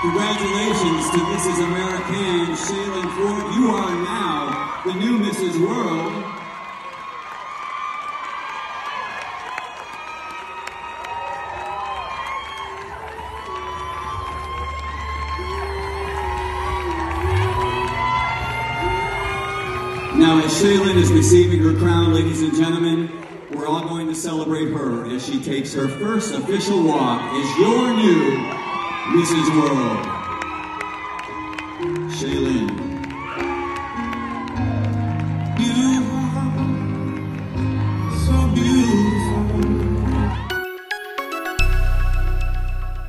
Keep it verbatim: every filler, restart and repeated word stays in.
Congratulations to Missus American Shaylin Ford. You are now the new Missus World. Now, as Shaylin is receiving her crown, ladies and gentlemen, we're all going to celebrate her as she takes her first official walk as your new Missus World. Shaylin.